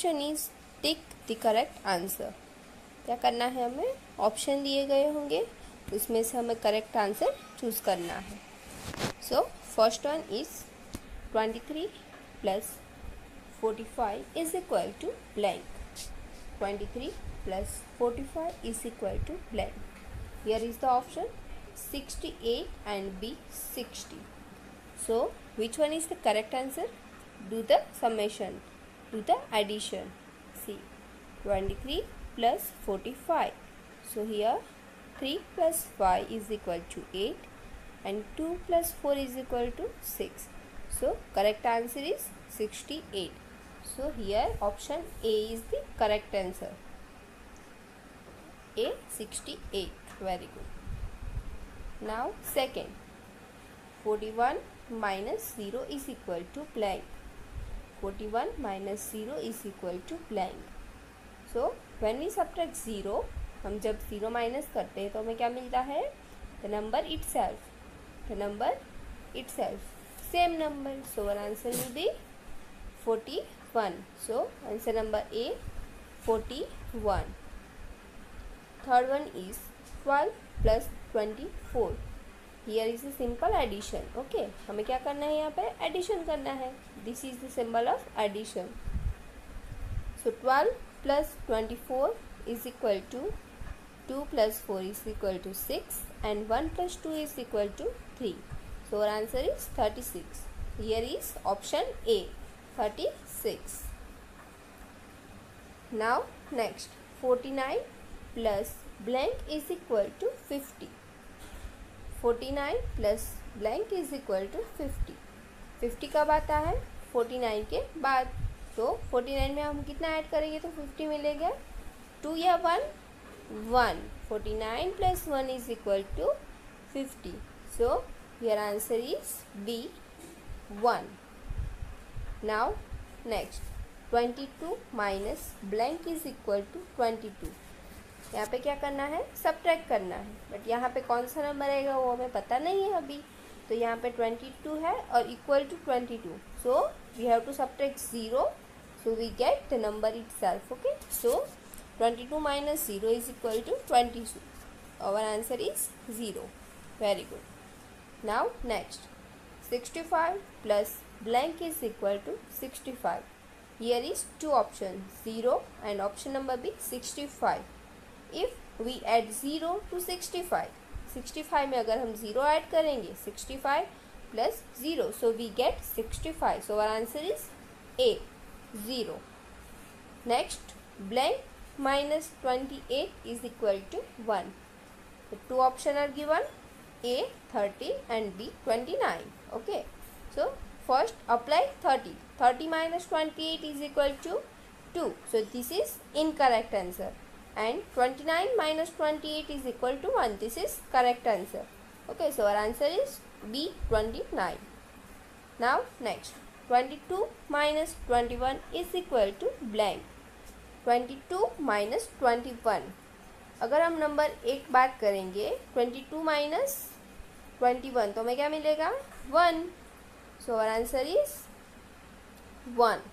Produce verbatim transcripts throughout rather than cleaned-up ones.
Question is tick the correct answer. क्या करना है हमें, ऑप्शन दिए गए होंगे उसमें से हमें करेक्ट आंसर चूज करना है। So first one is twenty three plus forty five is equal to blank. Twenty three plus forty five is equal to blank. Here is the option sixty eight and B sixty. So which one is the correct answer? Do the summation, do the addition. See, twenty-three plus forty-five. So here three plus five is equal to eight and two plus four is equal to six. So correct answer is sixty-eight. So here option A is the correct answer. A sixty-eight. Very good. Now second, forty-one minus zero is equal to blank. forty-one minus zero is equal to blank. So when we subtract zero, हम जब zero minus करते हैं तो हमें क्या मिलता है, the number itself, the number itself, same number. So our answer will be forty-one. So answer number A, forty-one. Third one is twelve plus twenty-four. Here is a simple addition. Okay, हमें क्या करना है, यहाँ पे addition करना है. This is the symbol of addition. So twelve plus twenty-four is equal to two plus four is equal to six and one plus two is equal to three. So our answer is thirty-six. Here is option A, thirty-six. Now next, forty-nine plus blank is equal to fifty. forty-nine plus blank is equal to fifty. fifty कब आता है, forty-nine के बाद. तो forty-nine में हम कितना add करेंगे तो fifty मिलेगा, two या one, one. forty-nine plus one is equal to fifty. So your answer is B, one. Now next, twenty-two minus blank is equal to twenty-two. यहाँ पे क्या करना है, सब्ट्रैक्ट करना है, बट यहाँ पे कौन सा नंबर आएगा वो हमें पता नहीं है अभी. तो यहाँ पे twenty-two है और equal to twenty-two. So we have to subtract zero, so we get the number itself. Okay, so twenty-two minus zero is equal to twenty-two. Our answer is zero. Very good. Now next, sixty-five plus blank is equal to sixty-five. Here is two option, zero and option number B sixty-five. If we add zero to sixty-five, sixty-five में अगर हम zero add करेंगे, sixty-five plus zero, so we get sixty-five. So our answer is A, zero. Next, blank minus twenty-eight is equal to one. The two options are given, A thirty and B twenty-nine. Okay, so first apply thirty. thirty minus twenty-eight is equal to two. So this is incorrect answer. And twenty-nine minus twenty-eight is equal to one. This is correct answer. Okay, so our answer is B, twenty-nine. Now next, twenty-two minus twenty-one is equal to blank. twenty-two minus twenty-one. अगर हम number एक बात करेंगे, twenty-two minus twenty-one, तो हमें क्या मिलेगा, one. So our answer is one.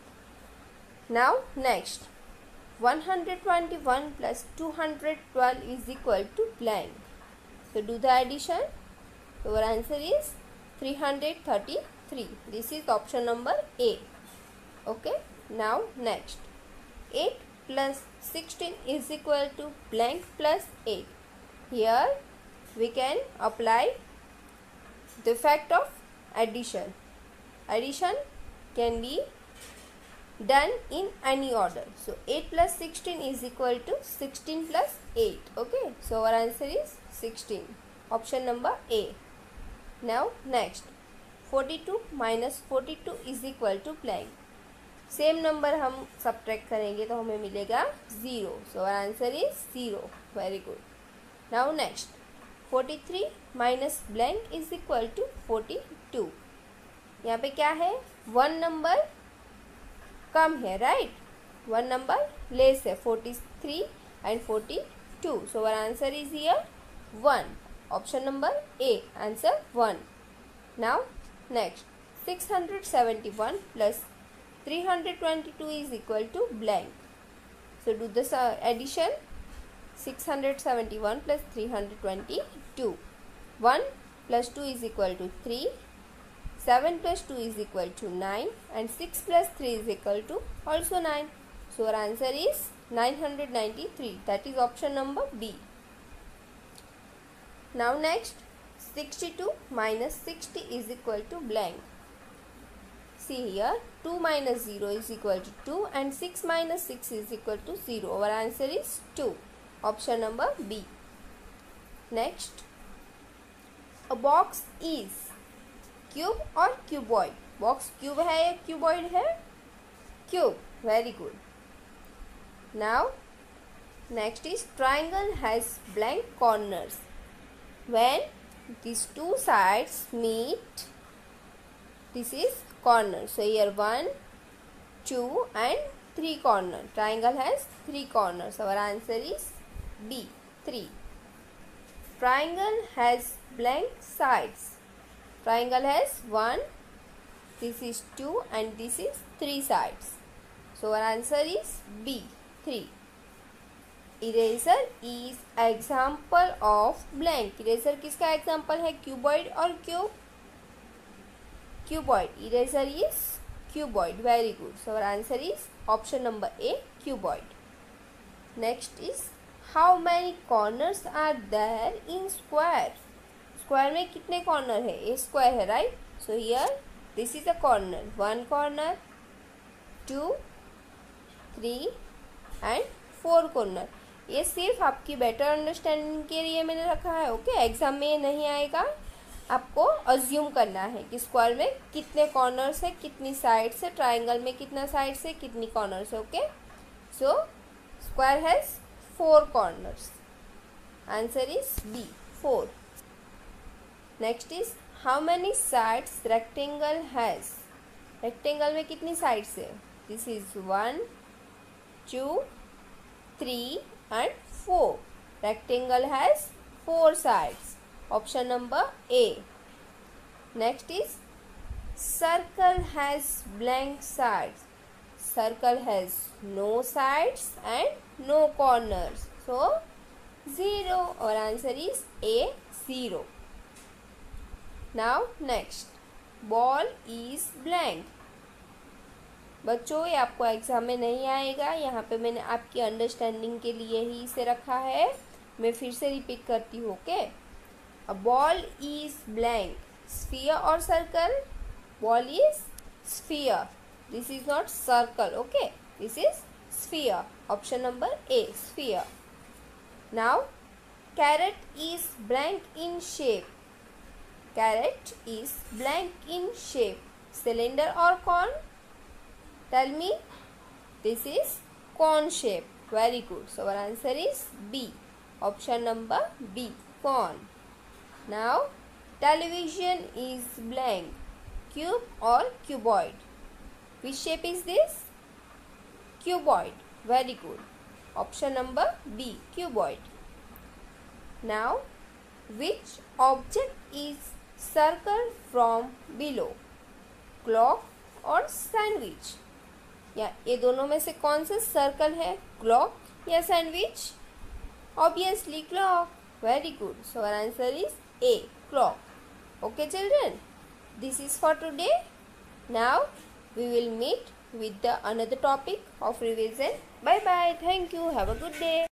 Now next, one hundred twenty-one plus two hundred twelve is equal to blank. So do the addition. So our answer is three hundred thirty-three. This is option number A. Okay, now next, eight plus sixteen is equal to blank plus eight. Here we can apply the fact of addition. Addition can be done in any order. So eight plus sixteen is equal to sixteen plus eight. Okay, so our answer is sixteen. Option number A. Now next, forty-two minus forty-two is equal to blank. Same number हम subtract करेंगे तो हमें मिलेगा zero. So our answer is zero. Very good. Now next, forty-three minus blank is equal to forty-two. यहाँ पे क्या है, one number कम है, राइट, वन नंबर लेस है, forty-three and forty-two. So our answer is here one. Option number A, answer one. Now next, six hundred seventy-one plus three hundred twenty-two is equal to blank. So do this uh, addition. six hundred seventy-one plus three hundred twenty-two. one plus two is equal to three. seven plus two is equal to nine. And six plus three is equal to also nine. So our answer is nine hundred ninety-three. That is option number B. Now next, sixty-two minus sixty is equal to blank. See here, two minus zero is equal to two and six minus six is equal to zero. Our answer is two. Option number B. Next, a box is cube or cuboid. Box cube है या cuboid है? Cube. Very good. Now, next is triangle has blank corners. When these two sides meet, this is corner. So here one, two and three corner. Triangle has three corners. Our answer is B, three. Triangle has blank sides. Triangle has one, this is two and this is three sides. So our answer is B, three. Eraser is example of blank. Eraser किसका example है? Cuboid और cube? Cuboid. Eraser is cuboid. Very good. So our answer is option number A, cuboid. Next is how many corners are there in square? Square में कितने corner है? A square है, right? So here this is a corner. One corner, two, three and four corner. ये सिर्फ आपकी better understanding के लिए मैंने रखा है. ओके, एग्जाम में ये नहीं आएगा. आपको अज्यूम करना है कि स्क्वायर में कितने कॉर्नर्स है, कितनी साइड्स है, ट्राइंगल में कितना साइड्स है, कितनी कॉर्नर्स है. Okay, so square has four corners. Answer is B, four. Next is how many sides rectangle has. Rectangle में कितनी साइड्स है? This is one, two, three and four. Rectangle has four sides. Option number A. Next is circle has blank sides. Circle has no sides and no corners. So zero. Our answer is A, zero. Now next, ball is blank. बच्चों ये आपको exam में नहीं आएगा. यहाँ पे मैंने आपकी अंडरस्टैंडिंग के लिए ही इसे रखा है. मैं फिर से रिपीट करती हूँ. Okay, a ball is blank. Sphere और circle? Ball is sphere. This is not circle. Okay, this is sphere. Option number A, sphere. Now carrot is blank in shape. Carrot is blank in shape. Cylinder और cone? Tell me. This is cone shape. Very good. So our answer is B. Option number B, cone. Now television is blank. Cube or cuboid? Which shape is this? Cuboid. Very good. Option number B, cuboid. Now which object is circled from below? Clock or sandwich? या ये दोनों में से कौन सा circle है? Clock या sandwich? Obviously clock. Very good. So our answer is A, clock. Okay children, this is for today. Now we will meet with the another topic of revision. Bye bye. Thank you. Have a good day.